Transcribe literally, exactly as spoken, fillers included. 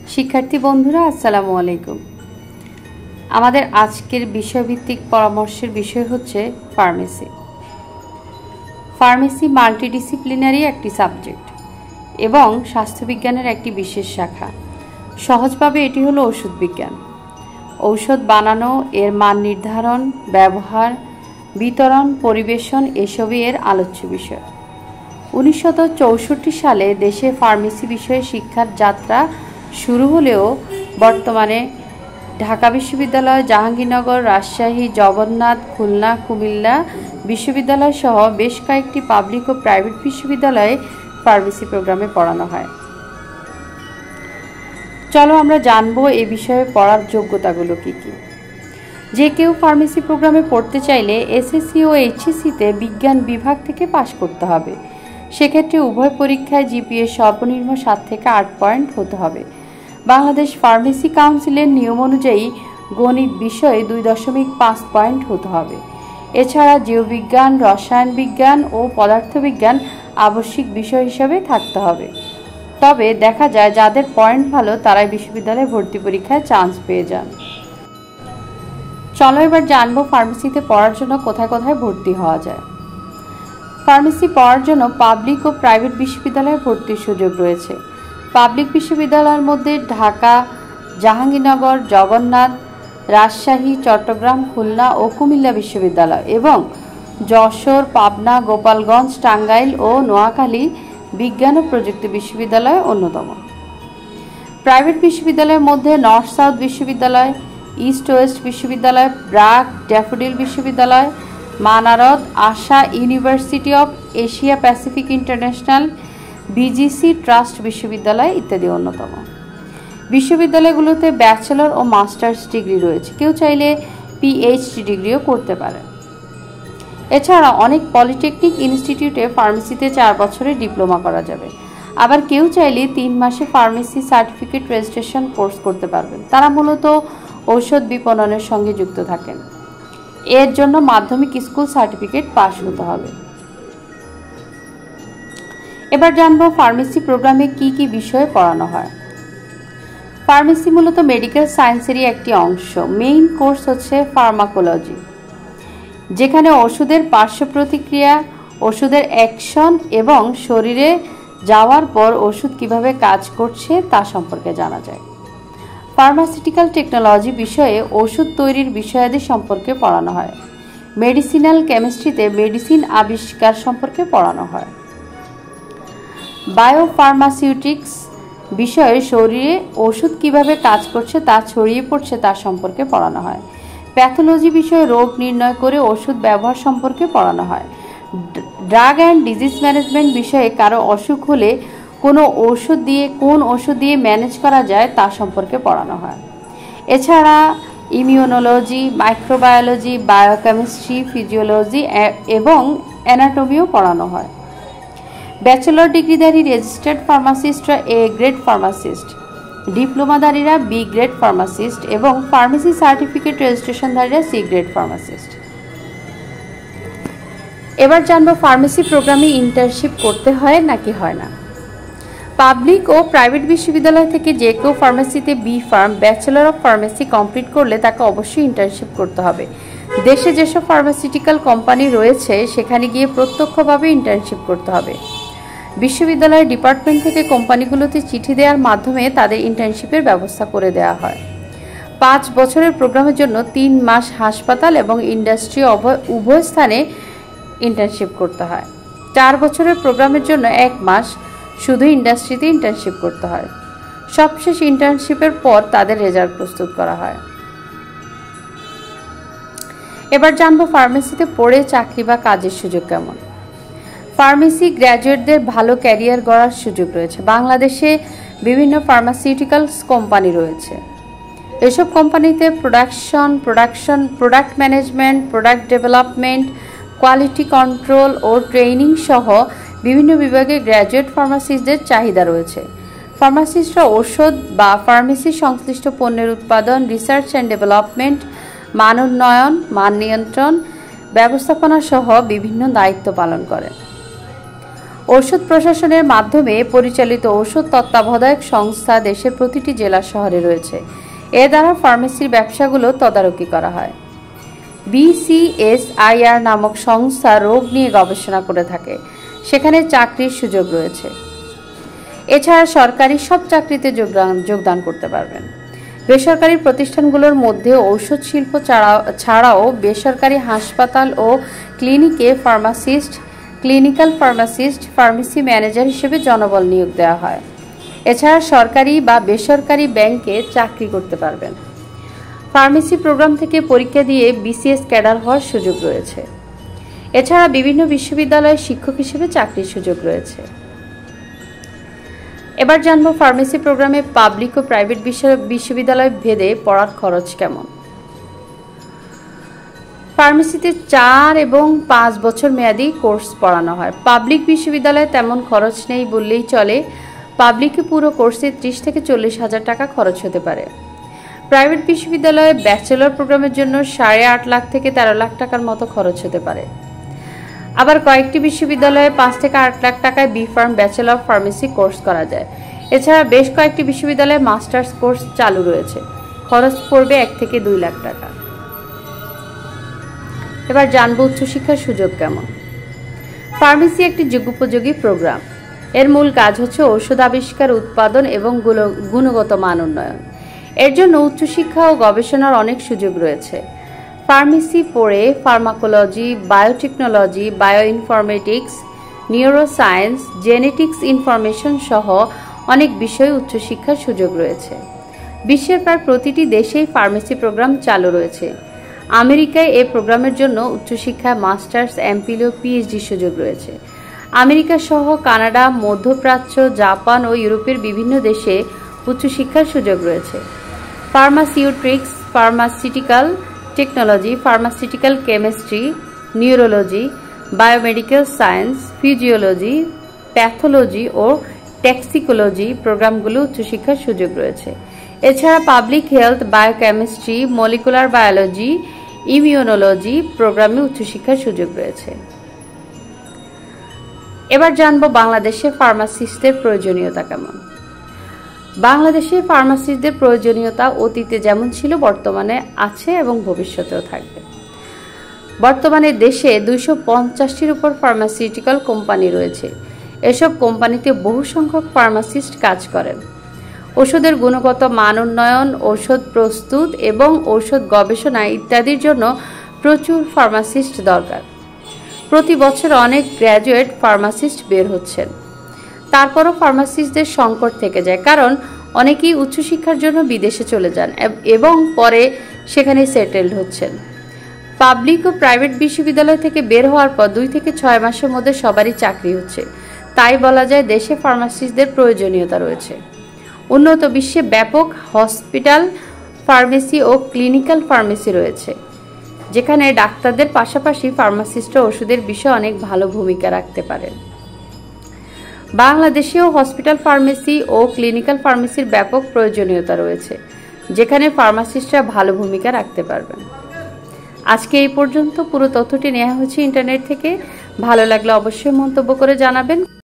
শিক্ষার্থী বন্ধুরা আসসালামু আলাইকুম। আমাদের আজকের বিষয়ভিত্তিক পরামর্শের বিষয় হচ্ছে ফার্মেসি। ফার্মেসি মাল্টিডিসিপ্লিনারি একটি সাবজেক্ট এবং স্বাস্থ্যবিজ্ঞানের একটি বিশেষ শাখা। সহজভাবে এটি হলো ওষুধ বিজ্ঞান। ঔষধ বানানো, এর মান নির্ধারণ, ব্যবহার, বিতরণ, পরিবেশন এসবই এর আলোচ্য বিষয়। উনিশশো চৌষট্টি সালে দেশে ফার্মেসি বিষয়ে শিক্ষার যাত্রা শুরু হলেও বর্তমানে ঢাকা বিশ্ববিদ্যালয়, জাহাঙ্গীরনগর, রাজশাহী, জগন্নাথ, খুলনা, কুমিল্লা বিশ্ববিদ্যালয় সহ বেশ কয়েকটি পাবলিক ও প্রাইভেট বিশ্ববিদ্যালয়ে ফার্মেসি প্রোগ্রামে পড়ানো হয়। চলো আমরা জানবো এ বিষয়ে পড়ার যোগ্যতাগুলো কী কী। যে কেউ ফার্মেসি প্রোগ্রামে পড়তে চাইলে এসএসসি ও এইচএসসিতে বিজ্ঞান বিভাগ থেকে পাশ করতে হবে। সেক্ষেত্রে উভয় পরীক্ষায় জিপিএ সর্বনিম্ন সাত থেকে আট পয়েন্ট হতে হবে। বাংলাদেশ ফার্মেসি কাউন্সিলের নিয়ম অনুযায়ী গণিত বিষয়ে দুই দশমিক পাঁচ পয়েন্ট হতে হবে। এছাড়া জীববিজ্ঞান, রসায়ন বিজ্ঞান ও পদার্থবিজ্ঞান আবশ্যিক বিষয় হিসাবে থাকতে হবে। তবে দেখা যায় যাদের পয়েন্ট ভালো তারাই বিশ্ববিদ্যালয়ে ভর্তি পরীক্ষায় চান্স পেয়ে যান। চলো এবার জানবো ফার্মেসিতে পড়ার জন্য কোথায় কোথায় ভর্তি হওয়া যায়। ফার্মেসি পড়ার জন্য পাবলিক ও প্রাইভেট বিশ্ববিদ্যালয়ে ভর্তির সুযোগ রয়েছে। পাবলিক বিশ্ববিদ্যালয়ের মধ্যে ঢাকা, জাহাঙ্গীরনগর, জগন্নাথ, রাজশাহী, চট্টগ্রাম, খুলনা ও কুমিল্লা বিশ্ববিদ্যালয় এবং যশোর, পাবনা, গোপালগঞ্জ, টাঙ্গাইল ও নোয়াখালী বিজ্ঞান ও প্রযুক্তি বিশ্ববিদ্যালয় অন্যতম। প্রাইভেট বিশ্ববিদ্যালয়ের মধ্যে নর্থ সাউথ বিশ্ববিদ্যালয়, ইস্ট ওয়েস্ট বিশ্ববিদ্যালয়, ব্রাক, ড্যাফোডিল বিশ্ববিদ্যালয়, মানারদ, Asa university of Asia Pacific international, BGC trust বিশ্ববিদ্যালয় ইত্যাদি অন্যতম। বিশ্ববিদ্যালয়গুলোতে ব্যাচেলর ও মাস্টার্স ডিগ্রি রয়েছে। কেউ চাইলে পিএইচডি ডিগ্রিও করতে পারে। এছাড়া অনেক পলিটেকনিক ইনস্টিটিউটে ফার্মেসিতে চার বছরের ডিপ্লোমা করা যাবে। আবার কেউ চাইলে তিন মাসে ফার্মেসি সার্টিফিকেট রেজিস্ট্রেশন কোর্স করতে পারবেন। তারা মূলত ঔষধ বিপণনের সঙ্গে যুক্ত থাকেন। এর জন্য মাধ্যমিক স্কুল সার্টিফিকেট পাস হতে হবে। এবার জানবো ফার্মেসি প্রোগ্রামে কি কি বিষয়ে পড়ানো হয়। ফার্মেসি মূলত মেডিকেল সায়েন্সেরই একটি অংশ। মেইন কোর্স হচ্ছে ফার্মাকোলজি, যেখানে ওষুধের পার্শ্ব প্রতিক্রিয়া, ওষুধের অ্যাকশন এবং শরীরে যাওয়ার পর ওষুধ কিভাবে কাজ করছে তা সম্পর্কে জানা যায়। ফার্মাসিউটিক্যাল টেকনোলজি বিষয়ে ওষুধ তৈরির বিষয়াদি সম্পর্কে পড়ানো হয়। মেডিসিনাল কেমিস্ট্রিতে মেডিসিন আবিষ্কার সম্পর্কে পড়ানো হয়। বায়োফার্মাসিউটিক্স বিষয়ে শরীরে ওষুধ কিভাবে কাজ করছে তা ছড়িয়ে পড়ছে তার সম্পর্কে পড়ানো হয়। প্যাথোলজি বিষয়ে রোগ নির্ণয় করে ওষুধ ব্যবহার সম্পর্কে পড়ানো হয়। ড্রাগ অ্যান্ড ডিজিজ ম্যানেজমেন্ট বিষয়ে কারো অসুখ হলে কোনো ওষুধ দিয়ে কোন ওষুধ দিয়ে ম্যানেজ করা যায় তা সম্পর্কে পড়ানো হয়। এছাড়া ইমিউনোলজি, মাইক্রোবায়োলজি, বায়োকেমিস্ট্রি, ফিজিওলজি এবং অ্যানাটমিও পড়ানো হয়। ব্যাচেলর ডিগ্রিধারী রেজিস্টার্ড ফার্মাসিস্টরা এ গ্রেড ফার্মাসিস্ট, ডিপ্লোমাধারীরা বি গ্রেড ফার্মাসিস্ট এবং ফার্মেসি সার্টিফিকেট রেজিস্ট্রেশনধারীরা সি গ্রেড ফার্মাসিস্ট। এবার জানবো ফার্মেসি প্রোগ্রামে ইন্টার্নশিপ করতে হয় নাকি হয় না। পাবলিক ও প্রাইভেট বিশ্ববিদ্যালয় থেকে যে কেউ ফার্মেসিতে B pharm, bachelor of pharmacy complete করলে তাকে অবশ্যই ইন্টার্নশিপ করতে হবে। দেশে যেসব ফার্মাসিউটিক্যাল কোম্পানি রয়েছে সেখানে গিয়ে প্রত্যক্ষভাবে ইন্টার্নশিপ করতে হবে। বিশ্ববিদ্যালয়ের ডিপার্টমেন্ট থেকে কোম্পানিগুলোতে চিঠি দেওয়ার মাধ্যমে তাদের ইন্টার্নশিপের ব্যবস্থা করে দেওয়া হয়। পাঁচ বছরের প্রোগ্রামের জন্য তিন মাস হাসপাতাল এবং ইন্ডাস্ট্রি উভয় স্থানে ইন্টার্নশিপ করতে হয়। চার বছরের প্রোগ্রামের জন্য এক মাস শুধু ইন্ডাস্ট্রিতে ইন্টার্নশিপ করতে হয়। সবশেষ ইন্টার্নশিপের পর তাদের রেজাল্ট প্রস্তুত করা হয়। এবার জানবো ফার্মেসিতে পড়ে চাকরি বা কাজের সুযোগ কেমন। ফার্মেসি গ্র্যাজুয়েটদের ভালো ক্যারিয়ার গড়ার সুযোগ রয়েছে। বাংলাদেশে বিভিন্ন ফার্মাসিউটিক্যালস কোম্পানি রয়েছে। এসব কোম্পানিতে production production product management, product development, quality control ও ট্রেনিং সহ বিভিন্ন বিভাগে গ্র্যাজুয়েট ফার্মাসিস্টদের চাহিদা রয়েছে। ফার্মাসিস্টরা ঔষধ বা ফার্মেসি সংশ্লিষ্ট পণ্যের উৎপাদন, রিসার্চ অ্যান্ড ডেভেলপমেন্ট, মান উন্নয়ন, মান নিয়ন্ত্রণ, ব্যবস্থাপনা সহ বিভিন্ন দায়িত্ব পালন করেন। ঔষধ প্রশাসনের মাধ্যমে পরিচালিত ঔষধ তত্ত্বাবধায়ক সংস্থা দেশের প্রতিটি জেলা শহরে রয়েছে। এ দ্বারা ফার্মেসির ব্যবসাগুলো তদারকি করা হয়। বিসিএসআইআর নামক সংস্থা রোগ নিয়ে গবেষণা করে থাকে, সেখানে চাকরির সুযোগ রয়েছে। এছাড়া সরকারি সব চাকরিতে যোগদান যোগদান করতে পারবেন। বেসরকারি প্রতিষ্ঠানগুলোর মধ্যে ঔষধ শিল্প ছাড়াও বেসরকারি হাসপাতাল ও ক্লিনিকে pharmacist, clinical pharmacist, pharmacy manager হিসেবে জনবল নিয়োগ দেওয়া হয়। এছাড়া সরকারি বা বেসরকারি ব্যাংকে চাকরি করতে পারবেন। ফার্মেসি প্রোগ্রাম থেকে পরীক্ষা দিয়ে বিসিএস ক্যাডার হওয়ার সুযোগ রয়েছে। এছাড়া বিভিন্ন বিশ্ববিদ্যালয়ে শিক্ষক হিসেবে চাকরির সুযোগ রয়েছে। এবার জানবো ফার্মেসি প্রোগ্রামে পাবলিক ও প্রাইভেট বিশ্ববিদ্যালয় ভেদে পড়ার খরচ কেমন। ফার্মেসিতে চার এবং পাঁচ বছর মেয়াদী কোর্স পড়ানো হয়। পাবলিক বিশ্ববিদ্যালয়ে তেমন খরচ নেই বললেই চলে। পাবলিকে পুরো কোর্সে ত্রিশ থেকে চল্লিশ হাজার টাকা খরচ হতে পারে। প্রাইভেট বিশ্ববিদ্যালয়ে ব্যাচেলর প্রোগ্রামের জন্য সাড়ে আট লাখ থেকে তেরো লাখ টাকার মতো খরচ হতে পারে। আবার কয়েকটি বিশ্ববিদ্যালয়ে পাঁচ থেকে আট লাখ টাকায় B pharm bachelor of pharmacy course করা যায়। এছাড়া বেশ কয়েকটি বিশ্ববিদ্যালয়ে মাস্টার্স কোর্স চালু রয়েছে, খরচ পড়বে এক থেকে দুই লাখ টাকা। এবার জানবো উচ্চশিক্ষার সুযোগ কেমন। ফার্মেসি একটি যুগোপযোগী প্রোগ্রাম। এর মূল কাজ হচ্ছে ঔষধ আবিষ্কার, উৎপাদন এবং গুণগত মান উন্নয়ন। এর জন্য উচ্চশিক্ষা ও গবেষণার অনেক সুযোগ রয়েছে। ফার্মেসি পড়ে pharmacology, biotechnology, bioinformatics, neuroscience, genetics information সহ অনেক বিষয়ে উচ্চশিক্ষার সুযোগ রয়েছে। বিশ্বের প্রায় প্রতিটি দেশেই ফার্মেসি প্রোগ্রাম চালু রয়েছে। আমেরিকায় এই প্রোগ্রামের জন্য উচ্চশিক্ষায় মাস্টার্স, এমপিল ও পিএইচডি সুযোগ রয়েছে। আমেরিকা সহ কানাডা, মধ্যপ্রাচ্য, জাপান ও ইউরোপের বিভিন্ন দেশে উচ্চশিক্ষার সুযোগ রয়েছে। Pharmaceutics, pharmaceutical technology, pharmaceutical chemistry, neurology, biomedical science, physiology, pathology ও টক্সিকোলজি প্রোগ্রামগুলো উচ্চশিক্ষার সুযোগ রয়েছে। এছাড়া public health, biochemistry, molecular biology, immunology প্রোগ্রামে উচ্চশিক্ষার সুযোগ রয়েছে। এবার জানবো বাংলাদেশে ফার্মাসিস্টদের প্রয়োজনীয়তা কেমন। বাংলাদেশে ফার্মাসিস্টদের প্রয়োজনীয়তা অতীতে যেমন ছিল বর্তমানে আছে এবং ভবিষ্যতেও থাকবে। বর্তমানে দেশে দুইশো পঞ্চাশটির উপর ফার্মাসিউটিক্যাল কোম্পানি রয়েছে। এসব কোম্পানিতে বহু সংখ্যক ফার্মাসিস্ট কাজ করেন। ওষুধের গুণগত মান উন্নয়ন, ঔষধ প্রস্তুত এবং ঔষধ গবেষণা ইত্যাদির জন্য প্রচুর ফার্মাসিস্ট দরকার। প্রতি বছর অনেক গ্র্যাজুয়েট ফার্মাসিস্ট বের হচ্ছেন। তারপরও ফার্মাসিস্টদের সংকট থেকে যায়, কারণ অনেকেই উচ্চশিক্ষার জন্য বিদেশে চলে যান এবং পরে সেখানে সেটেলড হচ্ছেন। পাবলিক ও প্রাইভেট বিশ্ববিদ্যালয় থেকে বের হওয়ার পর দুই থেকে ছয় মাসের মধ্যে সবারই চাকরি হচ্ছে। তাই বলা যায় দেশে ফার্মাসিস্টদের প্রয়োজনীয়তা রয়েছে। উন্নত বিশ্বে ব্যাপক হসপিটাল ফার্মেসি ও ক্লিনিক্যাল ফার্মেসি রয়েছে, যেখানে ডাক্তারদের পাশাপাশি ফার্মাসিস্টরা ওষুধের বিষয়ে অনেক ভালো ভূমিকা রাখতে পারেন। বাংলাদেশেও হসপিটাল ফার্মেসি ও ক্লিনিক্যাল ফার্মেসির ব্যাপক প্রয়োজনীয়তা রয়েছে, যেখানে ফার্মাসিস্টরা ভালো ভূমিকা রাখতে পারবেন। আজকে এই পর্যন্ত। পুরো তথ্যটি নেওয়া হয়েছে ইন্টারনেট থেকে। ভালো লাগলে অবশ্যই মন্তব্য করে জানাবেন।